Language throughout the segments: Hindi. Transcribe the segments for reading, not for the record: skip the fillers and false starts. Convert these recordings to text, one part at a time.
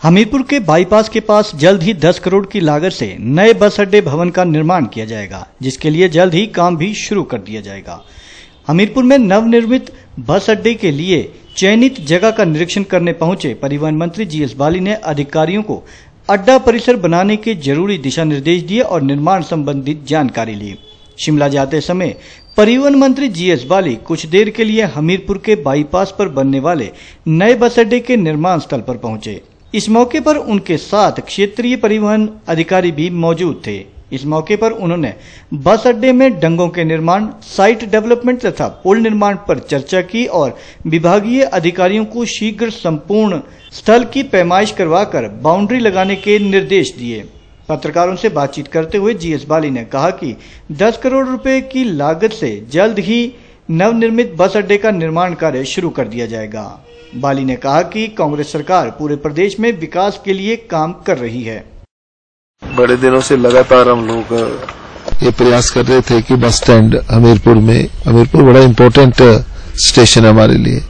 हमीरपुर के बाईपास के पास जल्द ही 10 करोड़ की लागत से नए बस अड्डे भवन का निर्माण किया जाएगा, जिसके लिए जल्द ही काम भी शुरू कर दिया जाएगा। हमीरपुर में नवनिर्मित बस अड्डे के लिए चयनित जगह का निरीक्षण करने पहुंचे परिवहन मंत्री जीएस बाली ने अधिकारियों को अड्डा परिसर बनाने के जरूरी दिशा निर्देश दिए और निर्माण संबंधित जानकारी ली। शिमला जाते समय परिवहन मंत्री जीएस बाली कुछ देर के लिए हमीरपुर के बाईपास पर बनने वाले नए बस अड्डे के निर्माण स्थल पर पहुंचे। इस मौके पर उनके साथ क्षेत्रीय परिवहन अधिकारी भी मौजूद थे। इस मौके पर उन्होंने बस अड्डे में डंगों के निर्माण, साइट डेवलपमेंट तथा पुल निर्माण पर चर्चा की और विभागीय अधिकारियों को शीघ्र संपूर्ण स्थल की पैमाइश करवाकर बाउंड्री लगाने के निर्देश दिए। पत्रकारों से बातचीत करते हुए जीएस बाली ने कहा कि 10 करोड़ रुपए की लागत से जल्द ही नवनिर्मित बस अड्डे का निर्माण कार्य शुरू कर दिया जाएगा। बाली ने कहा कि कांग्रेस सरकार पूरे प्रदेश में विकास के लिए काम कर रही है। बड़े दिनों से लगातार हम लोग ये प्रयास कर रहे थे कि बस स्टैंड हमीरपुर बड़ा इम्पोर्टेंट स्टेशन है हमारे लिए।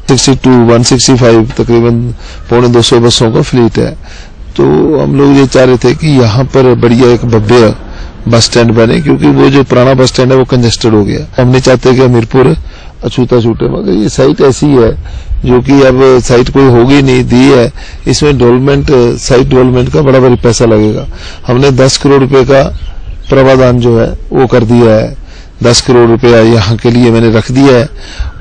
165 तकरीबन 250 बसों का फ्लीट है, तो हम लोग ये चाह रहे थे कि यहाँ पर बढ़िया एक भव्य बस स्टैंड बने, क्योंकि वो जो पुराना बस स्टैंड है वो कंजेस्टेड हो गया। हम नहीं चाहते कि हमीरपुर अछूता छूटे, मगर ये साइट ऐसी है जो कि अब साइट कोई होगी नहीं, दी है, इसमें साइट डेवलपमेंट का बड़ा भारी पैसा लगेगा। हमने 10 करोड़ रुपए का प्रावधान जो है वो कर दिया है। 10 करोड़ रुपया यहाँ के लिए मैंने रख दिया है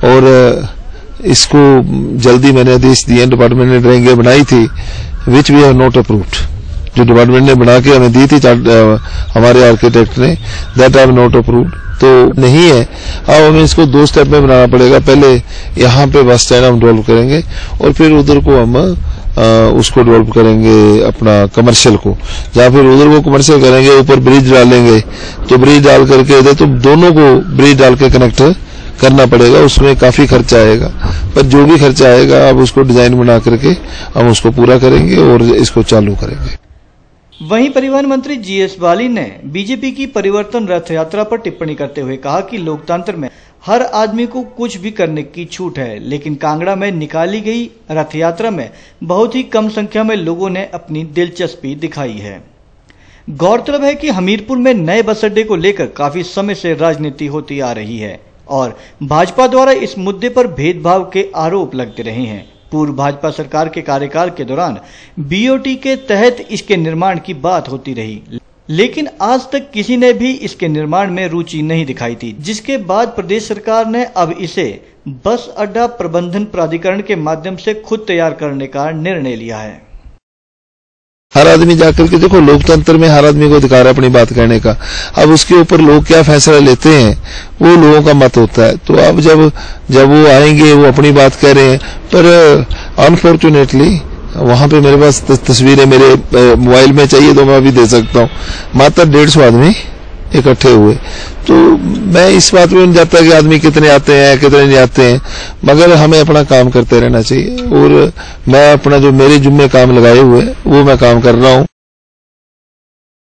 और इसको जल्दी मैंने आदेश दिए। डिपार्टमेंट ने ड्राइंगें बनाई थी which we have not approved, जो डिपार्टमेंट ने बना के हमें दी थी हमारे आर्किटेक्ट ने, that I have not approved, तो नहीं है। अब हमें इसको 2 स्टेप में बनाना पड़ेगा। पहले यहाँ पे बस स्टैंड हम डेवलप करेंगे और फिर उधर को हम उसको डेवलप करेंगे अपना कमर्शियल को, या फिर उधर को कमर्शियल करेंगे, ऊपर ब्रिज डालेंगे, तो ब्रिज डाल करके इधर, तो दोनों को ब्रिज डाल के कनेक्ट करना पड़ेगा। उसमें काफी खर्चा आएगा, पर जो भी खर्चा आएगा अब उसको डिजाइन बना करके हम उसको पूरा करेंगे और इसको चालू करेंगे। वहीं परिवहन मंत्री जीएस बाली ने बीजेपी की परिवर्तन रथ यात्रा पर टिप्पणी करते हुए कहा कि लोकतंत्र में हर आदमी को कुछ भी करने की छूट है, लेकिन कांगड़ा में निकाली गई रथ यात्रा में बहुत ही कम संख्या में लोगों ने अपनी दिलचस्पी दिखाई है। गौरतलब है कि हमीरपुर में नए बस अड्डे को लेकर काफी समय से राजनीति होती आ रही है और भाजपा द्वारा इस मुद्दे पर भेदभाव के आरोप लगते रहे हैं। पूर्व भाजपा सरकार के कार्यकाल के दौरान बीओटी के तहत इसके निर्माण की बात होती रही, लेकिन आज तक किसी ने भी इसके निर्माण में रुचि नहीं दिखाई थी, जिसके बाद प्रदेश सरकार ने अब इसे बस अड्डा प्रबंधन प्राधिकरण के माध्यम से खुद तैयार करने का निर्णय लिया है। हर आदमी जाकर के देखो, लोकतंत्र में हर आदमी को अधिकार है अपनी बात कहने का। अब उसके ऊपर लोग क्या फैसला लेते हैं वो लोगों का मत होता है। तो अब जब वो आएंगे वो अपनी बात कह रहे हैं, पर अनफॉर्चुनेटली वहां पे मेरे पास तस्वीरें मेरे मोबाइल में चाहिए तो मैं अभी दे सकता हूँ। मात्र 150 आदमी इकट्ठे हुए। तो मैं इस बात में नहीं जाता कि आदमी कितने आते हैं कितने नहीं आते हैं, मगर हमें अपना काम करते रहना चाहिए और मैं अपना जो मेरे जुम्मे काम लगाए हुए वो मैं काम कर रहा हूँ।